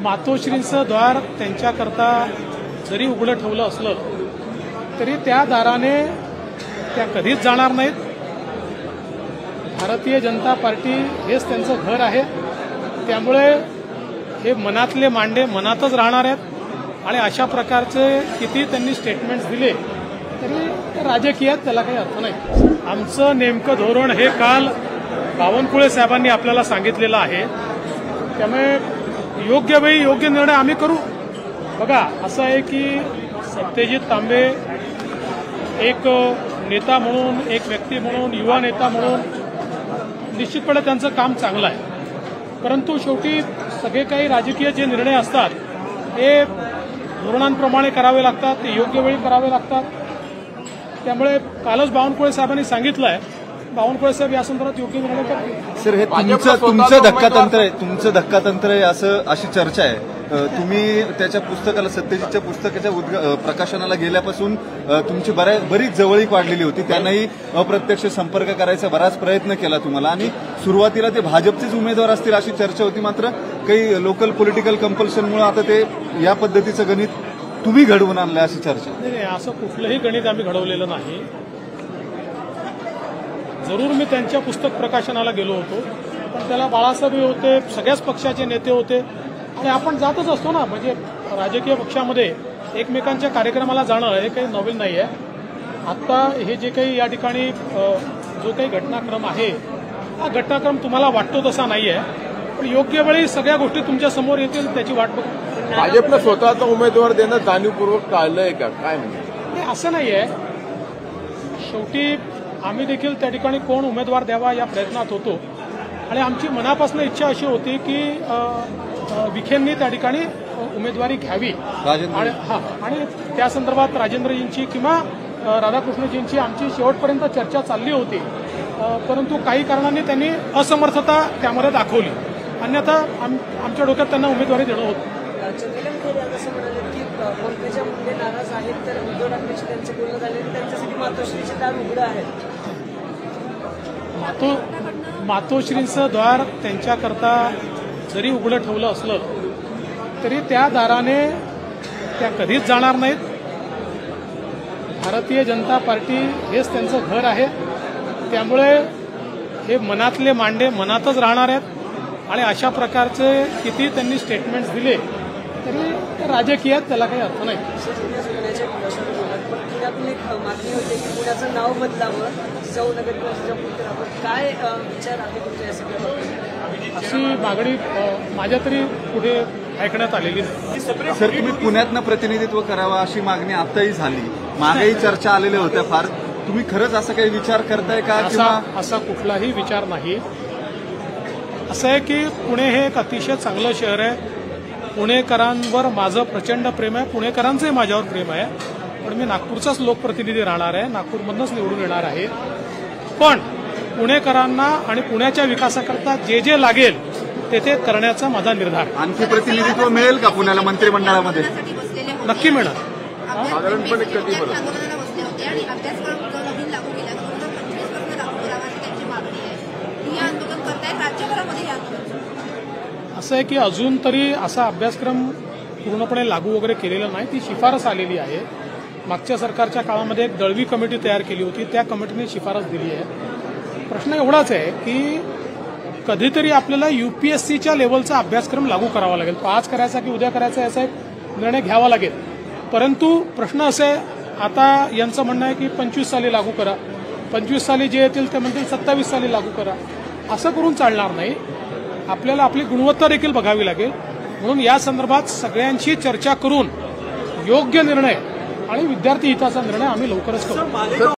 मातोश्रींचं द्वार त्यांच्याकरता जरी उघडं ठेवलं असलं तरी त्या दाराने त्या कधीच जाणार नाहीत. भारतीय जनता पार्टी हेच त्यांचं घर आहे. त्यामुळे हे मनातले मांडे मनातच राहणार आहेत आणि अशा प्रकारचे किती त्यांनी स्टेटमेंट्स दिले तरी राजकीयात त्याला काही अर्थ नाही. आमचं नेमकं धोरण हे काल बावनकुळे साहेबांनी आपल्याला सांगितलेलं आहे. त्यामुळे योग्य वेळी योग्य निर्णय आम्ही करू. बघा, असं आहे की सत्यजित तांबे एक नेता म्हणून, एक व्यक्ती म्हणून, युवा नेता म्हणून निश्चितपणे त्यांचं काम चांगलं आहे. परंतु शेवटी सगळे काही राजकीय जे निर्णय असतात हे धोरणांप्रमाणे करावे लागतात, ते योग्य वेळी करावे लागतात. त्यामुळे कालच बावनकुळे साहेबांनी सांगितलं आहे, बावनकुळे साहेब या संदर्भात योग्य निर्णय करतील. सर, हे तुमचं धक्कातंत्र आहे, तुमचं धक्कातंत्र आहे अशी चर्चा आहे. तुम्ही त्याच्या पुस्तकाला, सत्यजितच्या पुस्तकाच्या प्रकाशनाला गेल्यापासून तुमची बरीच जवळीक वाढलेली होती. त्यांनाही अप्रत्यक्ष संपर्क करायचा बराच प्रयत्न केला तुम्हाला आणि सुरुवातीला ते भाजपचेच उमेदवार असतील अशी चर्चा होती. मात्र काही लोकल पॉलिटिकल कंपल्शनमुळे आता ते या पद्धतीचं गणित तुम्ही घडवून आणलं अशी चर्चा. नाही, असं कुठलंही गणित आम्ही घडवलेलं नाही. जरूर मी त्यांच्या पुस्तक प्रकाशनाला गेलो होतो, पण त्याला बाळासाहेब होते, सगळ्याच पक्षाचे नेते होते आणि आपण जातच असतो ना. म्हणजे राजकीय पक्षामध्ये एकमेकांच्या कार्यक्रमाला जाणं हे काही नवीन नाही आहे. आत्ता हे जे काही या ठिकाणी जो काही घटनाक्रम आहे, हा घटनाक्रम तुम्हाला वाटतो तसा नाही आहे, पण योग्य वेळी सगळ्या गोष्टी तुमच्या समोर येतील त्याची वाट बघू. भाजपनं स्वतःचा उमेदवार देणं जाणीवपूर्वक टाळलंय का, काय म्हणजे? असं नाही आहे. शेवटी आम्ही देखील त्या ठिकाणी कोण उमेदवार द्यावा या प्रयत्नात होतो आणि आमची मनापासून इच्छा अशी होती की विखेंनी त्या ठिकाणी उमेदवारी घ्यावी आणि त्या संदर्भात राजेंद्रजींची किंवा राधाकृष्णजींची आमची शेवटपर्यंत चर्चा चालली होती. परंतु काही कारणांनी त्यांनी असमर्थता त्यामध्ये दाखवली. अन्यथा आमच्या डोक्यात त्यांना उमेदवारी देणं होतं. असं म्हणाले की पंकजा मुंडे नाराज आहेत, तर उद्धव ठाकरेंशी त्यांचं बोलणं झालं, त्यांच्यासाठी मातोश्रीचे दार उघडं आहे. मातोश्रींचं द्वार त्यांच्याकरता जरी उघडं ठेवलं असलं तरी त्या दाराने त्या कधीच जाणार नाहीत. भारतीय जनता पार्टी हेच त्यांचं घर आहे. त्यामुळे हे मनातले मांडे मनातच राहणार आहेत आणि अशा प्रकारचे किती त्यांनी स्टेटमेंट्स दिले तरी राजकीयात त्याला काही अर्थ नाही. पुण्यातून एक मागणी होते की पुण्याचं नाव बदलावं, जिजाऊ नगर किंवा जिजापूर करावं. काय विचार आहे तुमच्या या सगळ्या? अशी मागणी माझ्या तरी पुढे ऐकण्यात आलेली नाही. सर, तुम्ही पुण्यातनं प्रतिनिधित्व करावं अशी मागणी आताही झाली, मागेही चर्चा आलेल्या होत्या फार. तुम्ही खरंच असं काही विचार करताय का? असा कुठलाही विचार नाही. असं आहे की पुणे हे एक अतिशय चांगलं शहर आहे. पुणेकरांवर माझं प्रचंड प्रेम आहे, पुणेकरांचंही माझ्यावर प्रेम आहे. पण मी नागपूरचाच लोकप्रतिनिधी राहणार आहे, नागपूरमधूनच निवडून येणार आहे. पण पुणेकरांना आणि पुण्याच्या विकासाकरता जे जे लागेल ते करण्याचा माझा निर्धार. आणखी प्रतिनिधित्व मिळेल का पुण्याला मंत्रिमंडळामध्ये? नक्की मिळणार. साधारणपणे कधी बरं? असं आहे की अजून तरी असा अभ्यासक्रम पूर्णपणे लागू वगैरे केलेला नाही. ती शिफारस आलेली आहे. मागच्या सरकारच्या काळामध्ये एक दळवी कमिटी तयार केली होती, त्या कमिटीने शिफारस दिली आहे. प्रश्न एवढाच आहे की कधीतरी आपल्याला UPSCच्या लेवलचा अभ्यासक्रम लागू करावा लागेल. आज करायचा की उद्या करायचा याचा एक निर्णय घ्यावा लागेल. परंतु प्रश्न असे आहे, आता यांचं म्हणणं आहे की 25 साली लागू करा, 25 साली जे येतील ते म्हणतील 27 साली लागू करा. असं करून चालणार नाही. आपल्याला आपली गुणवत्ता देखील बघावी लागेल. म्हणून या संदर्भात सगळ्यांशी चर्चा करून योग्य निर्णय आणि विद्यार्थी हिताचा निर्णय आम्ही लवकरच करू.